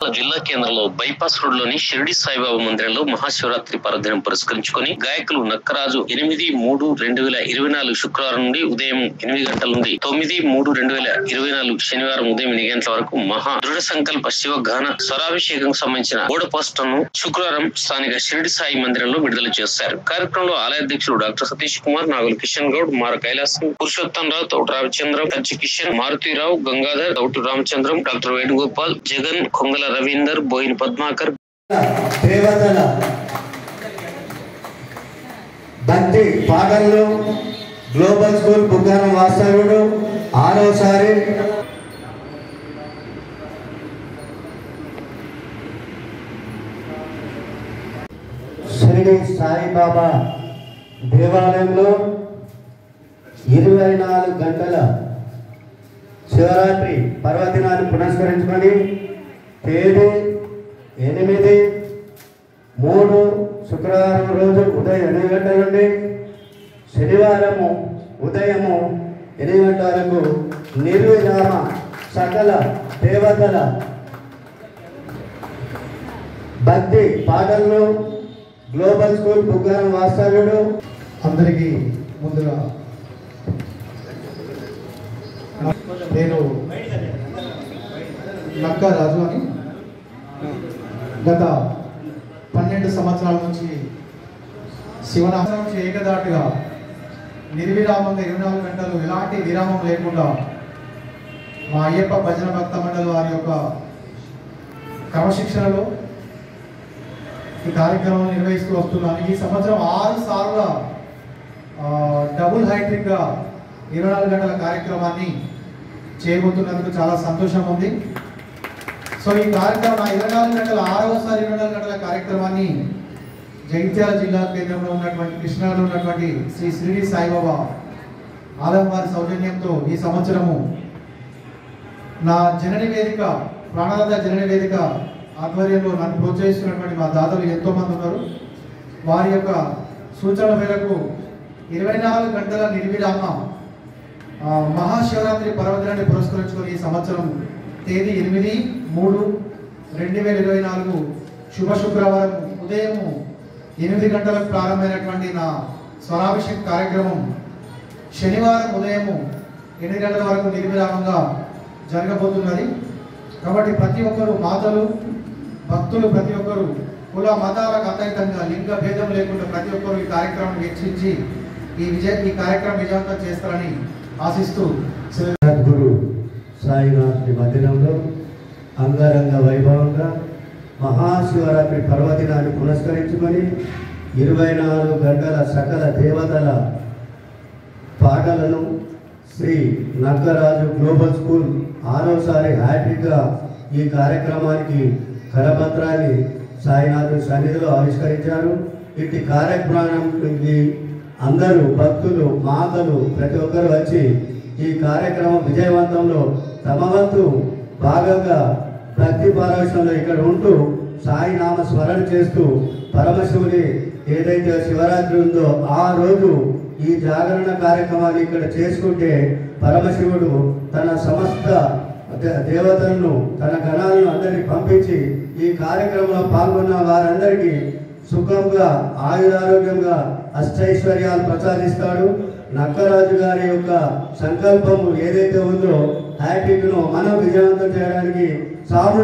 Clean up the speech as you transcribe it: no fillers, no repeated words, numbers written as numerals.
జిల్లా కేంద్రంలో bypass road లోని షిరిడి సాయిబాబా మందిరంలో మహాశివరాత్రి పర్వదినం పురస్కరించుకుని గాయకులు నక్కరాజు 8-3-2024 శుక్రవారం నుండి ఉదయం 8 గంటల నుండి 9-3-2024 శనివారం ఉదయం 8 గంటల వరకు మహా దృఢ సంకల్ప శివ గాన స్వరాభిషేకం సంబంధించిన బోర్డు పోస్టర్ ను శుక్రవారం స్థానిక షిరిడి సాయి మందిరంలో విడుదల చేశారు. కార్యక్రమంలో ఆలయ అధ్యక్షుడు డాక్టర్ సతీష్ కుమార్, నాగుల కిషన్ గౌడ్, మార కైలాసం, పురుషోత్తం రావు, తౌటు రామచంద్రం, కంచి కిషన్, మారుతిరావు, గంగాధర్, తౌటు రామచంద్రం, డాక్టర్ వేణుగోపాల్, జగన్, కొంగల రవీందర్, బోయిన్ పద్మాకర్, దేవతల భక్తి పాటల్లో గ్లోబల్ స్కూల్ బుగ్గన వాస్తవుడు 6వసారి షిరిడి సాయిబాబా దేవాలయంలో 24 గంటల శివరాత్రి పర్వదినాన్ని పురస్కరించుకొని తేదీ 8-3 శుక్రవారం రోజు ఉదయం 8 గంటల నుండి శనివారము ఉదయము 8 గంటల వరకు నిర్విరామ సకల దేవతల భక్తి పాటల్లో గ్లోబల్ స్కూల్ బుగ్గన వాస్తవ్యుడు. అందరికీ ముందుగా నేను నక్కరాజు అని గత 12 సంవత్సరాల నుంచి శివనామం నుంచి ఏకదాటిగా నిర్విరామంగా 24 గంటలు ఎలాంటి విరామం లేకుండా మా అయ్యప్ప భజన భక్త మండలి వారి యొక్క క్రమశిక్షణలో ఈ కార్యక్రమం నిర్వహిస్తూ వస్తున్నాను. ఈ సంవత్సరం 6 సార్ల డబుల్ హైట్రిక్గా 24 గంటల కార్యక్రమాన్ని చేయబోతున్నందుకు చాలా సంతోషం ఉంది. సో ఈ కార్యక్రమం 24 గంటల 6వసారి 24 గంటల కార్యక్రమాన్ని జగిత్యాల జిల్లా కేంద్రంలో ఉన్నటువంటి కృష్ణాలో ఉన్నటువంటి శ్రీ షిరిడి సాయిబాబా ఆలయం వారి సౌజన్యంతో ఈ సంవత్సరము నా జనని వేదిక ప్రాణదాత జనని వేదిక ఆధ్వర్యంలో నన్ను ప్రోత్సహిస్తున్నటువంటి మా దాతలు ఎంతోమంది ఉన్నారు. వారి యొక్క సూచనల మేరకు 24 గంటల నిర్విరామ మహాశివరాత్రి పర్వదినాన్ని పురస్కరించుకొని ఈ సంవత్సరం తేదీ 8-3-2024 శుభ శుక్రవారం ఉదయం 8 గంటలకు ప్రారంభమైనటువంటి నా స్వరాభిషేక కార్యక్రమం శనివారం ఉదయం 8 గంటల వరకు నిర్విరామంగా జరగబోతున్నది. కాబట్టి ప్రతి ఒక్కరు మాతలు భక్తులు ప్రతి ఒక్కరు కుల మతాలకు అతీతంగా లింగ భేదం లేకుండా ప్రతి ఒక్కరు ఈ కార్యక్రమం వీక్షించి ఈ కార్యక్రమం విజయవంతం చేస్తారని ఆశిస్తూ గురు సాయినాథ్ మందిరంలో అంగరంగ వైభవంగా మహాశివరాత్రి పర్వదినాన్ని పురస్కరించుకొని 24 గంటల సకల దేవతల పాటలను శ్రీ నక్కరాజు గ్లోబల్ స్కూల్ 6వసారి హ్యాట్రిక్గా ఈ కార్యక్రమానికి కరపత్రాన్ని సాయినాథ్ సన్నిధిలో ఆవిష్కరించారు. ఇట్టి కార్యక్రమానికి అందరూ భక్తులు మాతలు ప్రతి ఒక్కరు వచ్చి ఈ కార్యక్రమం విజయవంతంలో తమ వంతు భాగంగా భక్తి పారవశ్యంలో ఇక్కడ ఉంటూ సాయినామ స్మరణ చేస్తూ పరమశివుని ఏదైతే శివరాత్రి ఉందో ఆ రోజు ఈ జాగరణ కార్యక్రమాన్ని ఇక్కడ చేసుకుంటే పరమశివుడు తన సమస్త దేవతలను తన గణాలను అందరినీ పంపించి ఈ కార్యక్రమంలో పాల్గొన్న వారందరికీ సుఖంగా ఆయురారోగ్యంగా అష్టైశ్వర్యాలు ప్రసాదిస్తాడు. నక్కరాజు గారి యొక్క సంకల్పము ఏదైతే ఉందో హ్యాట్రిక్ను మనం విజయవంతం చేయడానికి